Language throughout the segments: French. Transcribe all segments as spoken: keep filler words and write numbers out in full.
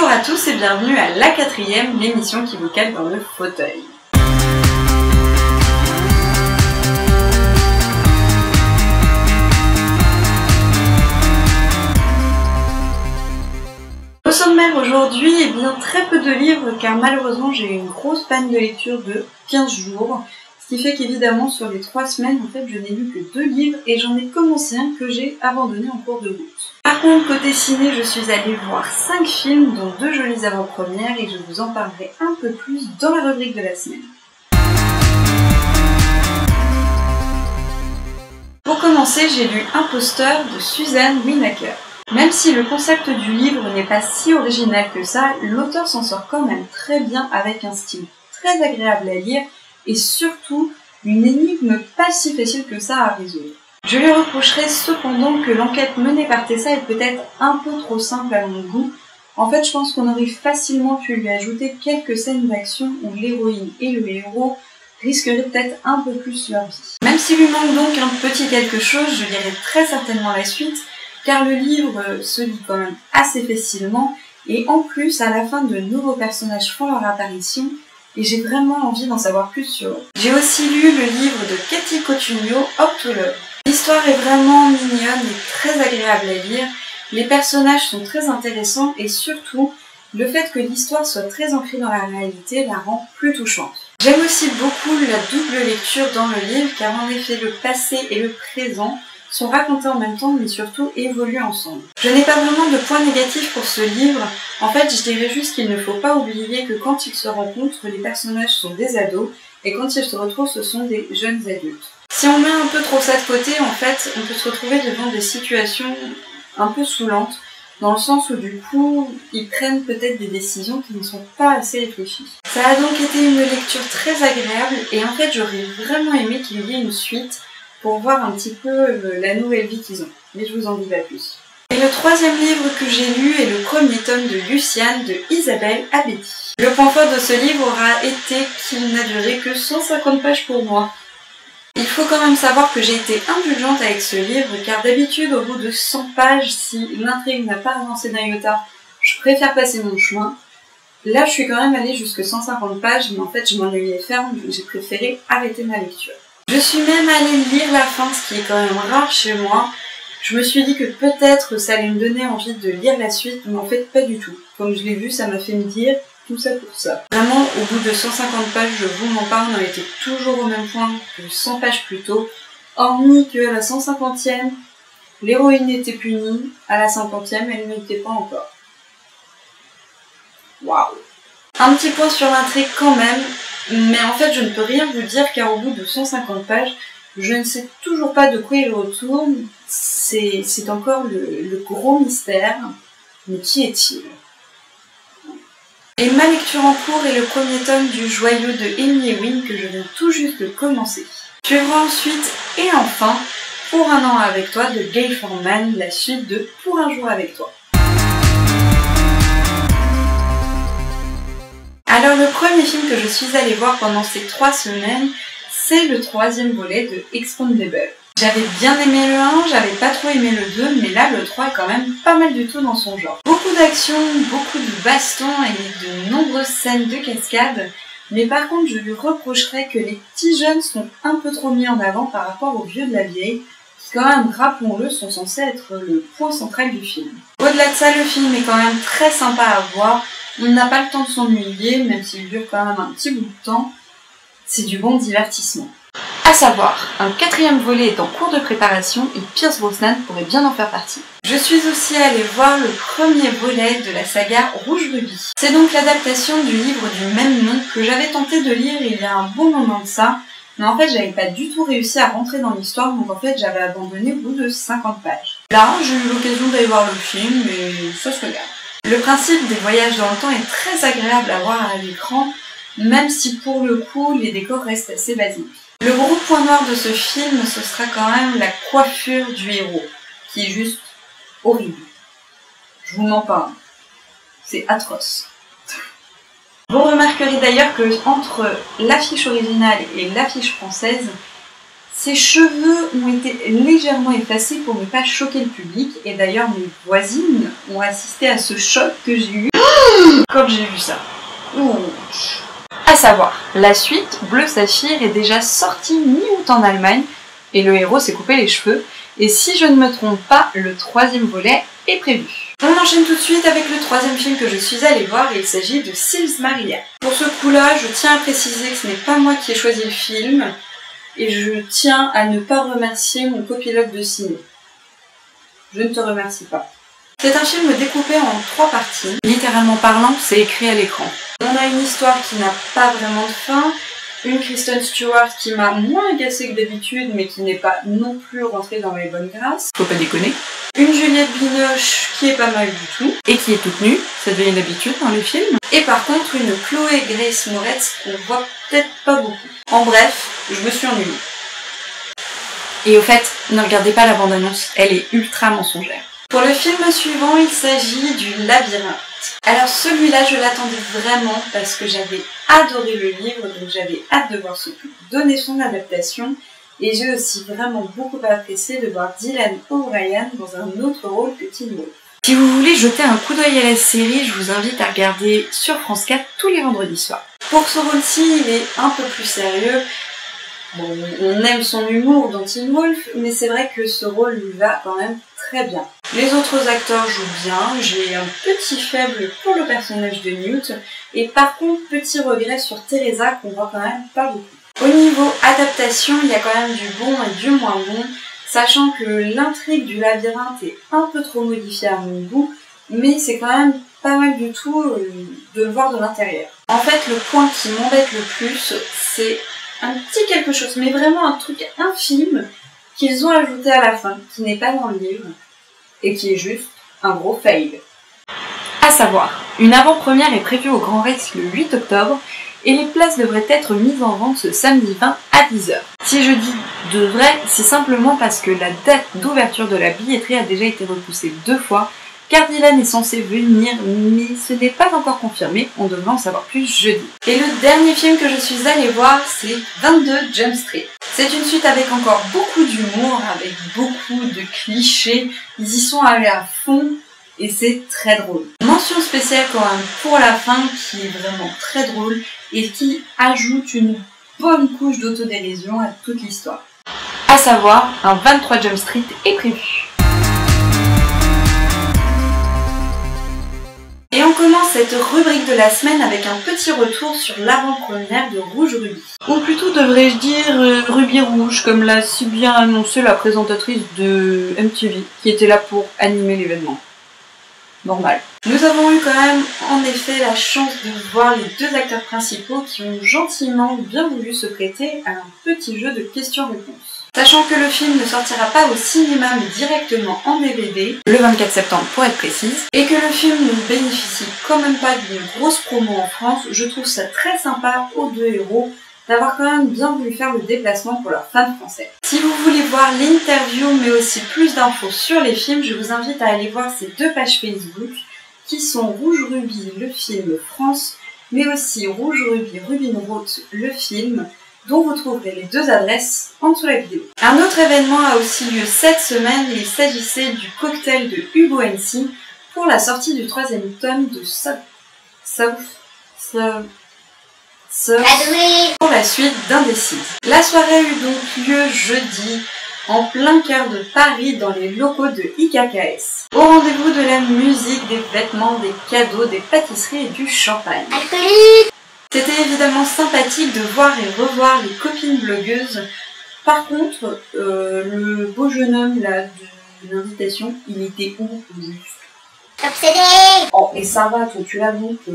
Bonjour à tous et bienvenue à la quatrième, l'émission qui vous cale dans le fauteuil. Au sommaire aujourd'hui, eh bien très peu de livres car malheureusement j'ai eu une grosse panne de lecture de quinze jours. Ce qui fait qu'évidemment sur les trois semaines, en fait, je n'ai lu que deux livres et j'en ai commencé un que j'ai abandonné en cours de route. Par contre, côté ciné, je suis allée voir cinq films, dont deux jolies avant-premières et je vous en parlerai un peu plus dans la rubrique de la semaine. Pour commencer, j'ai lu Imposteur de Suzanne Winokur. Même si le concept du livre n'est pas si original que ça, l'auteur s'en sort quand même très bien avec un style très agréable à lire et surtout une énigme pas si facile que ça à résoudre. Je lui reprocherai cependant que l'enquête menée par Tessa est peut-être un peu trop simple à mon goût. En fait, je pense qu'on aurait facilement pu lui ajouter quelques scènes d'action où l'héroïne et le héros risqueraient peut-être un peu plus leur vie. Même s'il lui manque donc un petit quelque chose, je lirai très certainement la suite, car le livre se lit quand même assez facilement, et en plus, à la fin, de nouveaux personnages font leur apparition, et j'ai vraiment envie d'en savoir plus sur eux. J'ai aussi lu le livre de Katie Cotugno, Up to Love. L'histoire est vraiment mignonne et très agréable à lire, les personnages sont très intéressants, et surtout, le fait que l'histoire soit très ancrée dans la réalité la rend plus touchante. J'aime aussi beaucoup la double lecture dans le livre, car en effet, le passé et le présent sont racontés en même temps, mais surtout évoluent ensemble. Je n'ai pas vraiment de points négatifs pour ce livre. En fait, je dirais juste qu'il ne faut pas oublier que quand ils se rencontrent, les personnages sont des ados, et quand ils se retrouvent, ce sont des jeunes adultes. Si on met un peu trop ça de côté, en fait, on peut se retrouver devant des situations un peu saoulantes, dans le sens où du coup, ils prennent peut-être des décisions qui ne sont pas assez réfléchies. Ça a donc été une lecture très agréable, et en fait, j'aurais vraiment aimé qu'il y ait une suite, pour voir un petit peu euh, la nouvelle vie qu'ils ont. Mais je vous en dis pas plus. Et le troisième livre que j'ai lu est le premier tome de Luciane de Isabelle Abedi. Le point fort de ce livre aura été qu'il n'a duré que cent cinquante pages pour moi. Il faut quand même savoir que j'ai été indulgente avec ce livre, car d'habitude, au bout de cent pages, si l'intrigue n'a pas avancé d'un iota, je préfère passer mon chemin. Là, je suis quand même allée jusqu'à cent cinquante pages, mais en fait, je m'ennuyais ferme, donc j'ai préféré arrêter ma lecture. Je suis même allée lire la fin, ce qui est quand même rare chez moi. Je me suis dit que peut-être ça allait me donner envie de lire la suite, mais en fait pas du tout. Comme je l'ai vu, ça m'a fait me dire tout ça pour ça. Vraiment, au bout de cent cinquante pages, je vous m'en parle, on était toujours au même point que cent pages plus tôt, hormis qu'à la cent cinquantième, l'héroïne était punie, à la cinquantième, elle ne l'était pas encore. Waouh! Un petit point sur l'intrigue quand même, mais en fait je ne peux rien vous dire car au bout de cent cinquante pages, je ne sais toujours pas de quoi il retourne, c'est encore le, le gros mystère, mais qui est-il? Et ma lecture en cours est le premier tome du Joyau de Amy Ewing que je viens tout juste de commencer. Suivra ensuite et enfin Pour un an avec toi de Gail Forman, la suite de Pour un jour avec toi. Alors le premier film que je suis allée voir pendant ces trois semaines, c'est le troisième volet de Expendables. J'avais bien aimé le un, j'avais pas trop aimé le deux, mais là le trois est quand même pas mal du tout dans son genre. Beaucoup d'action, beaucoup de bastons et de nombreuses scènes de cascade, mais par contre je lui reprocherais que les petits jeunes sont un peu trop mis en avant par rapport aux vieux de la vieille, qui quand même, rappelons-le, sont censés être le point central du film. Au-delà de ça, le film est quand même très sympa à voir. On n'a pas le temps de s'ennuyer, même s'il dure quand même un petit bout de temps. C'est du bon divertissement. À savoir, un quatrième volet est en cours de préparation et Pierce Brosnan pourrait bien en faire partie. Je suis aussi allée voir le premier volet de la saga Rouge Rubis. C'est donc l'adaptation du livre du même nom que j'avais tenté de lire il y a un bon moment de ça, mais en fait j'avais pas du tout réussi à rentrer dans l'histoire, donc en fait j'avais abandonné au bout de cinquante pages. Là, j'ai eu l'occasion d'aller voir le film et ça se regarde. Le principe des voyages dans le temps est très agréable à voir à l'écran, même si pour le coup, les décors restent assez basiques. Le gros point noir de ce film, ce sera quand même la coiffure du héros, qui est juste horrible. Je vous mens pas, c'est atroce. Vous remarquerez d'ailleurs que entre l'affiche originale et l'affiche française, ses cheveux ont été légèrement effacés pour ne pas choquer le public, et d'ailleurs mes voisines ont assisté à ce choc que j'ai eu. quand j'ai vu ça. Ouch. À savoir, la suite, Bleu Saphir, est déjà sortie mi-août en Allemagne et le héros s'est coupé les cheveux. Et si je ne me trompe pas, le troisième volet est prévu. On enchaîne tout de suite avec le troisième film que je suis allée voir et il s'agit de Sils Maria. Pour ce coup-là, je tiens à préciser que ce n'est pas moi qui ai choisi le film et je tiens à ne pas remercier mon copilote de ciné. Je ne te remercie pas. C'est un film découpé en trois parties. Littéralement parlant, c'est écrit à l'écran. On a une histoire qui n'a pas vraiment de fin, une Kristen Stewart qui m'a moins agacée que d'habitude, mais qui n'est pas non plus rentrée dans mes bonnes grâces. Faut pas déconner. Une Juliette Binoche qui est pas mal du tout, et qui est toute nue, ça devient une habitude dans les films. Et par contre, une Chloé Grace Moretz qu'on voit peut-être pas beaucoup. En bref, je me suis ennuyée. Et au fait, ne regardez pas la bande-annonce, elle est ultra mensongère. Pour le film suivant, il s'agit du Labyrinthe. Alors celui-là, je l'attendais vraiment parce que j'avais adoré le livre, donc j'avais hâte de voir ce film donner son adaptation. Et j'ai aussi vraiment beaucoup apprécié de voir Dylan O'Brien dans un autre rôle que Teen Wolf. Si vous voulez jeter un coup d'œil à la série, je vous invite à regarder sur France quatre tous les vendredis soirs. Pour ce rôle-ci, il est un peu plus sérieux. Bon, on aime son humour dans Teen Wolf, mais c'est vrai que ce rôle lui va quand même très bien. Les autres acteurs jouent bien, j'ai un petit faible pour le personnage de Newt, et par contre, petit regret sur Teresa qu'on voit quand même pas beaucoup. Au niveau adaptation, il y a quand même du bon et du moins bon, sachant que l'intrigue du labyrinthe est un peu trop modifiée à mon goût, mais c'est quand même pas mal du tout de le voir de l'intérieur. En fait, le point qui m'embête le plus, c'est un petit quelque chose, mais vraiment un truc infime qu'ils ont ajouté à la fin, qui n'est pas dans le livre, et qui est juste un gros fail. À savoir, une avant-première est prévue au Grand Rex le huit octobre, et les places devraient être mises en vente ce samedi vingt à dix heures. Si je dis devrait, c'est simplement parce que la date d'ouverture de la billetterie a déjà été repoussée deux fois, car Dylan est censé venir, mais ce n'est pas encore confirmé, on devrait en savoir plus jeudi. Et le dernier film que je suis allée voir, c'est vingt-deux Jump Street. C'est une suite avec encore beaucoup d'humour, avec beaucoup de clichés, ils y sont allés à fond, et c'est très drôle. Mention spéciale quand même pour la fin, qui est vraiment très drôle, et qui ajoute une bonne couche d'autodérision à toute l'histoire. À savoir, un vingt-trois Jump Street est prévu. Et on commence cette rubrique de la semaine avec un petit retour sur l'avant-première de Rouge Ruby. Ou plutôt devrais-je dire euh, Ruby Rouge, comme l'a si bien annoncé la présentatrice de M T V, qui était là pour animer l'événement. Normal. Nous avons eu quand même en effet la chance de voir les deux acteurs principaux qui ont gentiment bien voulu se prêter à un petit jeu de questions-réponses. Sachant que le film ne sortira pas au cinéma mais directement en D V D, le vingt-quatre septembre pour être précise, et que le film ne bénéficie quand même pas d'une grosse promo en France, je trouve ça très sympa aux deux héros d'avoir quand même bien voulu faire le déplacement pour leurs fans français. Si vous voulez voir l'interview mais aussi plus d'infos sur les films, je vous invite à aller voir ces deux pages Facebook qui sont Rouge Ruby, le film France, mais aussi Rouge Ruby, Rubin Roth, le film, dont vous trouverez les deux adresses en dessous de la vidéo. Un autre événement a aussi lieu cette semaine et il s'agissait du cocktail de Hugo N C pour la sortie du troisième tome de South... South... South... South... pour la suite d'Indécise. La soirée a eu donc lieu jeudi, en plein cœur de Paris, dans les locaux de I K K S. Au rendez-vous de la musique, des vêtements, des cadeaux, des pâtisseries et du champagne. Alcoolique. C'était évidemment sympathique de voir et revoir les copines blogueuses. Par contre, euh, le beau jeune homme là de l'invitation, il était où juste? Obsédé. Oh, et ça va, toi, tu l'as bouclé.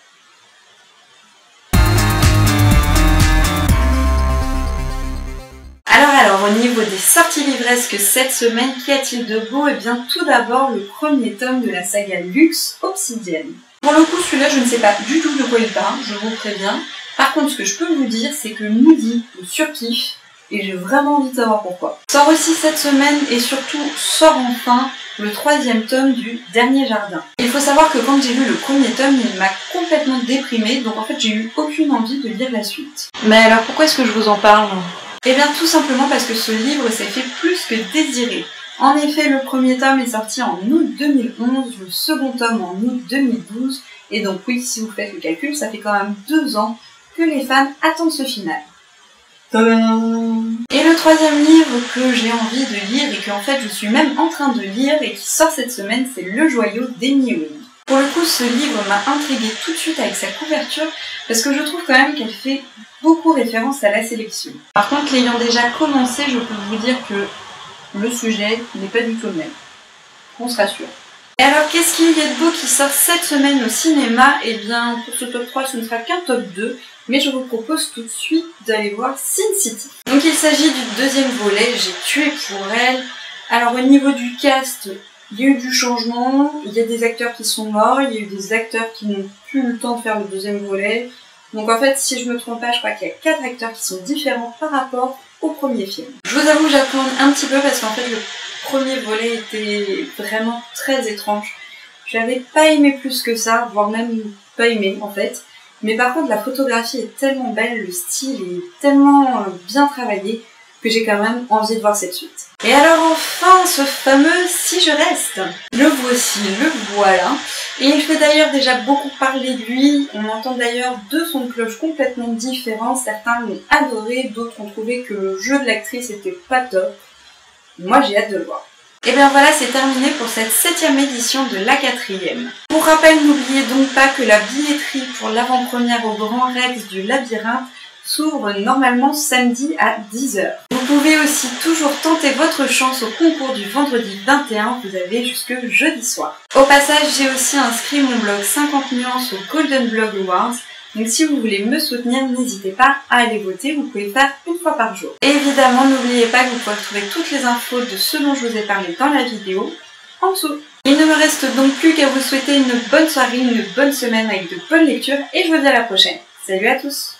Alors alors, au niveau des sorties livresques cette semaine, qu'y a-t-il de beau? Eh bien, tout d'abord, le premier tome de la saga Luxe, Obsidienne. Pour le coup, celui-là, je ne sais pas du tout de quoi il parle, je vous préviens. Par contre, ce que je peux vous dire, c'est que Moody le surkiffe, et j'ai vraiment envie de savoir pourquoi. Sort aussi cette semaine, et surtout, sort enfin le troisième tome du Dernier Jardin. Il faut savoir que quand j'ai lu le premier tome, il m'a complètement déprimée, donc en fait, j'ai eu aucune envie de lire la suite. Mais alors, pourquoi est-ce que je vous en parle? Eh bien, tout simplement parce que ce livre s'est fait plus que désirer. En effet, le premier tome est sorti en août deux mille onze, le second tome en août deux mille douze Et donc oui, si vous faites le calcul, ça fait quand même deux ans que les fans attendent ce final. Tadam ! Et le troisième livre que j'ai envie de lire et que en fait je suis même en train de lire et qui sort cette semaine, c'est Le Joyau d'Amy Ewing. Pour le coup, ce livre m'a intriguée tout de suite avec sa couverture parce que je trouve quand même qu'elle fait beaucoup référence à la sélection. Par contre, l'ayant déjà commencé, je peux vous dire que le sujet n'est pas du tout le même. On se rassure. Et alors, qu'est-ce qu'il y a de beau qui sort cette semaine au cinéma? Eh bien, pour ce top trois, ce ne sera qu'un top deux, mais je vous propose tout de suite d'aller voir Sin City. Donc il s'agit du deuxième volet, J'ai tué pour elle. Alors au niveau du cast, il y a eu du changement, il y a des acteurs qui sont morts, il y a eu des acteurs qui n'ont plus le temps de faire le deuxième volet. Donc en fait, si je me trompe pas, je crois qu'il y a quatre acteurs qui sont différents par rapport au premier film. Je vous avoue, j'appréhende un petit peu parce qu'en fait, le premier volet était vraiment très étrange. Je l'avais pas aimé plus que ça, voire même pas aimé en fait. Mais par contre, la photographie est tellement belle, le style est tellement bien travaillé que j'ai quand même envie de voir cette suite. Et alors enfin, ce fameux Si je reste. Le voici, le voilà. Et il fait d'ailleurs déjà beaucoup parler de lui. On entend d'ailleurs deux sons de cloche complètement différents. Certains l'ont adoré, d'autres ont trouvé que le jeu de l'actrice était pas top. Moi j'ai hâte de le voir. Et bien voilà, c'est terminé pour cette septième édition de la quatrième. Pour rappel, n'oubliez donc pas que la billetterie pour l'avant-première au Grand Rex du Labyrinthe s'ouvre normalement samedi à dix heures. Vous pouvez aussi toujours tenter votre chance au concours du vendredi vingt et un, vous avez jusque jeudi soir. Au passage, j'ai aussi inscrit mon blog cinquante nuances au Golden Blog Awards, donc si vous voulez me soutenir, n'hésitez pas à aller voter, vous pouvez le faire une fois par jour. Et évidemment, n'oubliez pas que vous pouvez retrouver toutes les infos de ce dont je vous ai parlé dans la vidéo en dessous. Il ne me reste donc plus qu'à vous souhaiter une bonne soirée, une bonne semaine avec de bonnes lectures, et je vous dis à la prochaine. Salut à tous!